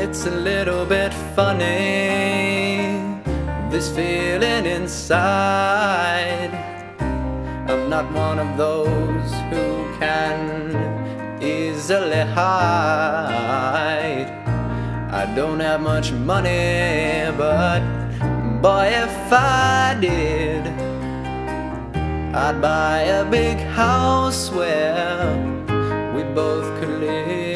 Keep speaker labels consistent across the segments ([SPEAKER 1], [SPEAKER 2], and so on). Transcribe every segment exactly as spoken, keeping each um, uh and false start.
[SPEAKER 1] It's a little bit funny, this feeling inside. I'm not one of those who can easily hide. I don't have much money, but boy, if I did, I'd buy a big house where we both could live.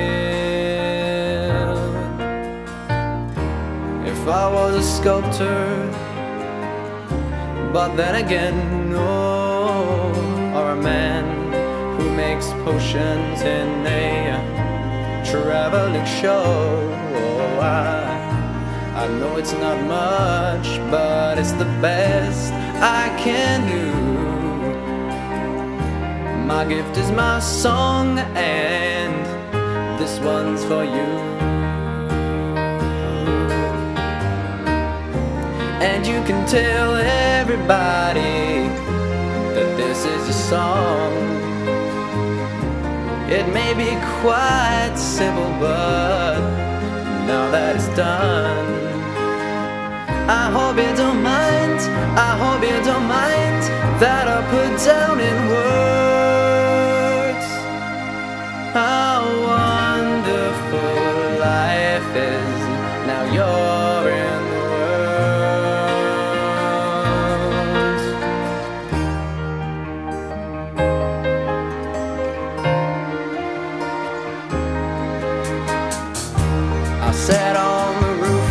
[SPEAKER 1] If I was a sculptor, but then again, no, or a man who makes potions in a traveling show. Oh, I, I know it's not much, but it's the best I can do. My gift is my song, and this one's for you. And you can tell everybody that this is your song. It may be quite simple, but now that it's done, I hope you don't mind, I hope you don't mind that I put down in words how wonderful life is. Now you're in the I sat on the roof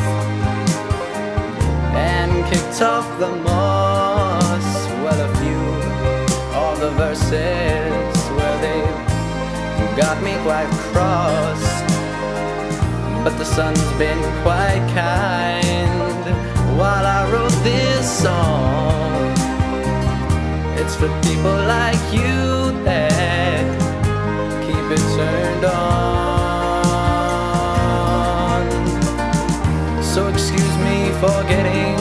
[SPEAKER 1] and kicked off the moss. Well, a few of the verses, well, they got me quite cross, but the sun's been quite kind while I wrote this song. It's for people like you that keep it turned on. So excuse me for getting,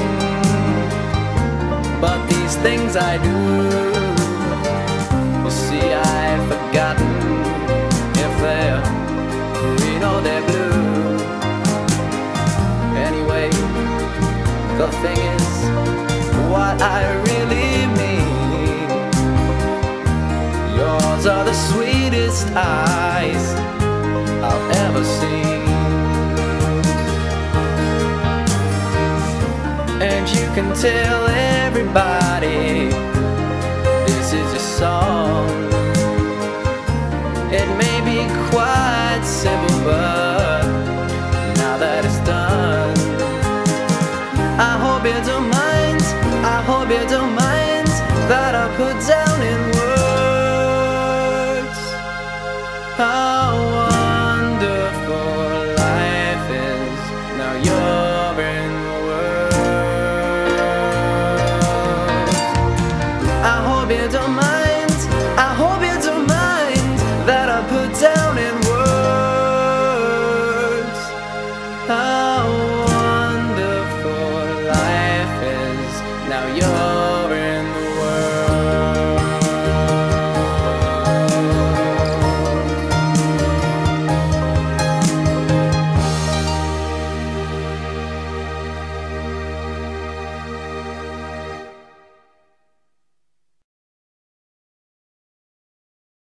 [SPEAKER 1] but these things I do, you see, I've forgotten if they're green or they're blue. Anyway, the thing is, what I really mean, yours are the sweetest eyes I've ever seen. And you can tell everybody this is your song. It may be quite simple, but now that it's done, I hope you don't mind, I hope you don't mind that I put down in words how wonderful life is. Now you're in the world. I hope you don't mind.